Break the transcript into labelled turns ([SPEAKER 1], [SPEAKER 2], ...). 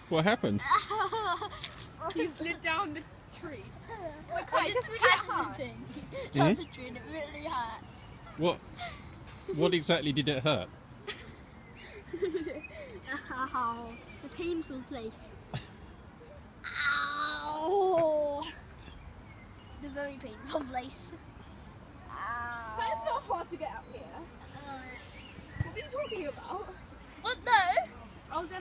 [SPEAKER 1] What happened?
[SPEAKER 2] You slid down the tree.
[SPEAKER 3] I
[SPEAKER 2] just really
[SPEAKER 3] catch
[SPEAKER 2] hard.
[SPEAKER 3] the thing.
[SPEAKER 1] Hmm?
[SPEAKER 3] Down the tree and it really hurts.
[SPEAKER 1] What exactly did it hurt?
[SPEAKER 3] Ow. The painful place. Ow. The very painful place. Ow.
[SPEAKER 2] But it's not hard to get out here. What are you talking about?
[SPEAKER 3] What though?
[SPEAKER 2] I'll